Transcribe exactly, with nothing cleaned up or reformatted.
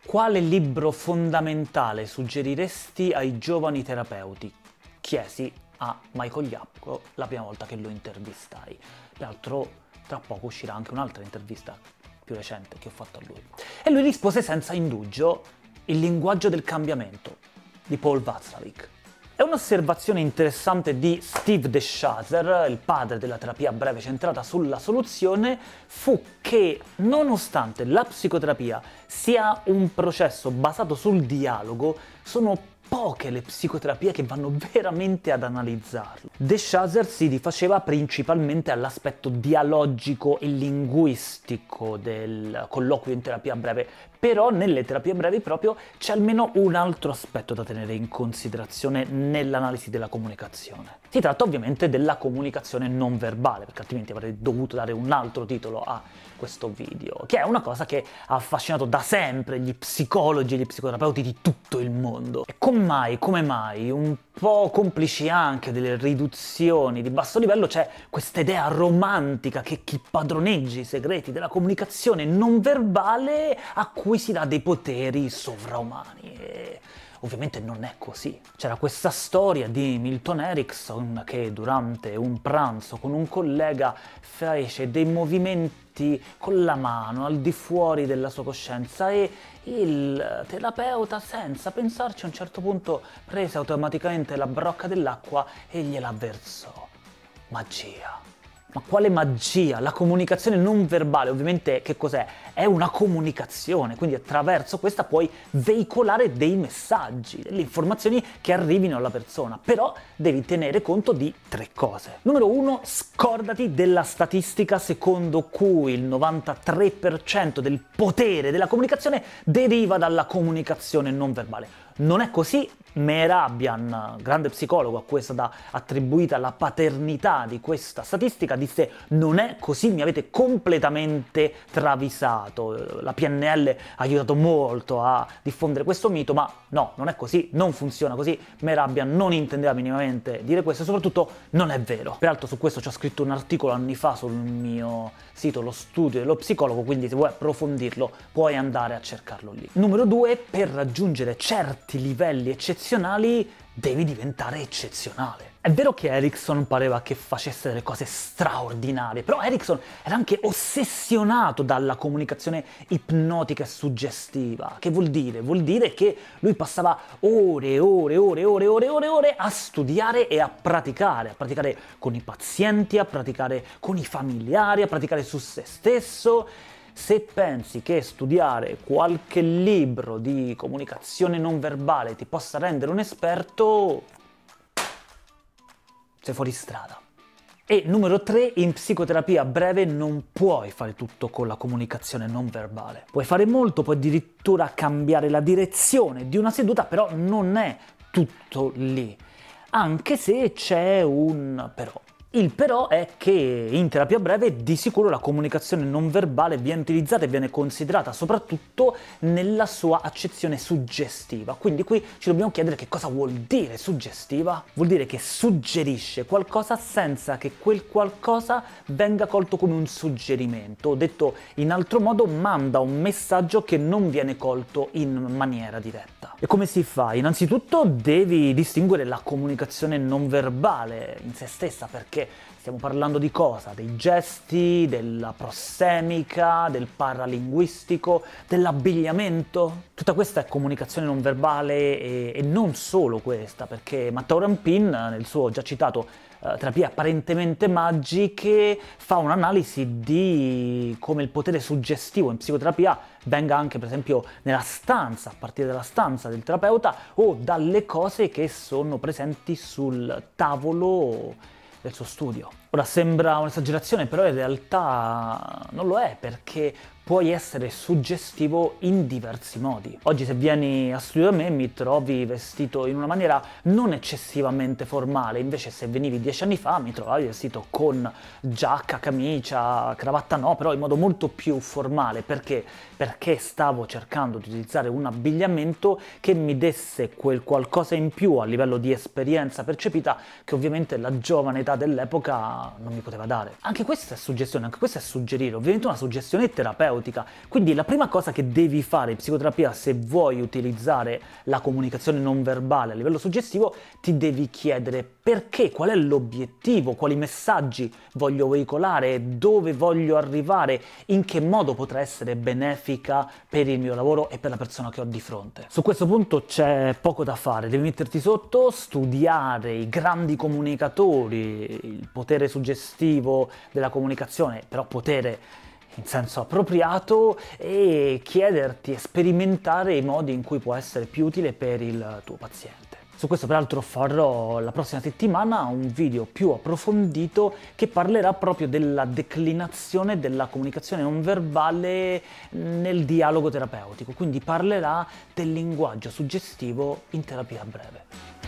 Quale libro fondamentale suggeriresti ai giovani terapeuti? Chiesi a Michael Jaco la prima volta che lo intervistai. Peraltro tra poco uscirà anche un'altra intervista più recente che ho fatto a lui. E lui rispose senza indugio: Il linguaggio del cambiamento di Paul Watzlawick. È un'osservazione interessante di Steve DeShazer, il padre della terapia breve centrata sulla soluzione, fu che nonostante la psicoterapia sia un processo basato sul dialogo, sono poche le psicoterapie che vanno veramente ad analizzarlo. DeShazer si rifaceva principalmente all'aspetto dialogico e linguistico del colloquio in terapia breve, però nelle terapie brevi proprio c'è almeno un altro aspetto da tenere in considerazione nell'analisi della comunicazione. Si tratta ovviamente della comunicazione non verbale, perché altrimenti avrei dovuto dare un altro titolo a questo video, che è una cosa che ha affascinato da sempre gli psicologi e gli psicoterapeuti di tutto il mondo. E come mai, come mai, un po' complici anche delle riduzioni di basso livello, c'è questa idea romantica che chi padroneggia i segreti della comunicazione non verbale acquisirà dei poteri sovraumani. E ovviamente non è così. C'era questa storia di Milton Erickson che durante un pranzo con un collega fece dei movimenti con la mano al di fuori della sua coscienza e il terapeuta, senza pensarci, a un certo punto prese automaticamente la brocca dell'acqua e gliela versò. Magia. Ma quale magia? La comunicazione non verbale, ovviamente, che cos'è? È una comunicazione, quindi attraverso questa puoi veicolare dei messaggi, delle informazioni che arrivino alla persona, però devi tenere conto di tre cose. Numero uno, scordati della statistica secondo cui il novantatré per cento del potere della comunicazione deriva dalla comunicazione non verbale. Non è così. Mehrabian, grande psicologo a cui è stata attribuita la paternità di questa statistica, disse: non è così, mi avete completamente travisato. La P N L ha aiutato molto a diffondere questo mito, ma no, non è così, non funziona così. Mehrabian non intendeva minimamente dire questo e soprattutto non è vero. Peraltro su questo ci ho scritto un articolo anni fa sul mio sito, Lo Studio dello Psicologo, quindi se vuoi approfondirlo puoi andare a cercarlo lì. Numero due, per raggiungere certi livelli eccezionali devi diventare eccezionale. È vero che Erickson pareva che facesse delle cose straordinarie, però Erickson era anche ossessionato dalla comunicazione ipnotica e suggestiva. Che vuol dire? Vuol dire che lui passava ore e ore e ore e ore e ore e ore, ore a studiare e a praticare, a praticare con i pazienti, a praticare con i familiari, a praticare su se stesso. Se pensi che studiare qualche libro di comunicazione non verbale ti possa rendere un esperto, sei fuori strada. E numero tre, in psicoterapia breve non puoi fare tutto con la comunicazione non verbale. Puoi fare molto, puoi addirittura cambiare la direzione di una seduta, però non è tutto lì. Anche se c'è un però. Il però è che in terapia breve di sicuro la comunicazione non verbale viene utilizzata e viene considerata soprattutto nella sua accezione suggestiva. Quindi qui ci dobbiamo chiedere che cosa vuol dire suggestiva. Vuol dire che suggerisce qualcosa senza che quel qualcosa venga colto come un suggerimento. O detto in altro modo, manda un messaggio che non viene colto in maniera diretta. E come si fa? Innanzitutto devi distinguere la comunicazione non verbale in se stessa, perché stiamo parlando di cosa? Dei gesti, della prossemica, del paralinguistico, dell'abbigliamento? Tutta questa è comunicazione non verbale e, e non solo questa, perché Matteo Rampin, nel suo già citato uh, Terapie apparentemente magiche, fa un'analisi di come il potere suggestivo in psicoterapia venga anche, per esempio, nella stanza, a partire dalla stanza del terapeuta o dalle cose che sono presenti sul tavolo del suo studio. Ora sembra un'esagerazione, però in realtà non lo è, perché puoi essere suggestivo in diversi modi. Oggi se vieni a studio da me mi trovi vestito in una maniera non eccessivamente formale, invece se venivi dieci anni fa mi trovavi vestito con giacca, camicia, cravatta no, però in modo molto più formale. Perché? Perché stavo cercando di utilizzare un abbigliamento che mi desse quel qualcosa in più a livello di esperienza percepita che ovviamente la giovane età dell'epoca poteva, non mi poteva dare. Anche questa è suggestione, anche questa è suggerire, ovviamente una suggestione terapeutica. Quindi la prima cosa che devi fare in psicoterapia, se vuoi utilizzare la comunicazione non verbale a livello suggestivo, ti devi chiedere perché, qual è l'obiettivo, quali messaggi voglio veicolare, dove voglio arrivare, in che modo potrà essere benefica per il mio lavoro e per la persona che ho di fronte. Su questo punto c'è poco da fare, devi metterti sotto, studiare i grandi comunicatori, il potere suggestivo della comunicazione, però potere in senso appropriato, e chiederti e sperimentare i modi in cui può essere più utile per il tuo paziente. Su questo peraltro farò la prossima settimana un video più approfondito che parlerà proprio della declinazione della comunicazione non verbale nel dialogo terapeutico, quindi parlerà del linguaggio suggestivo in terapia breve.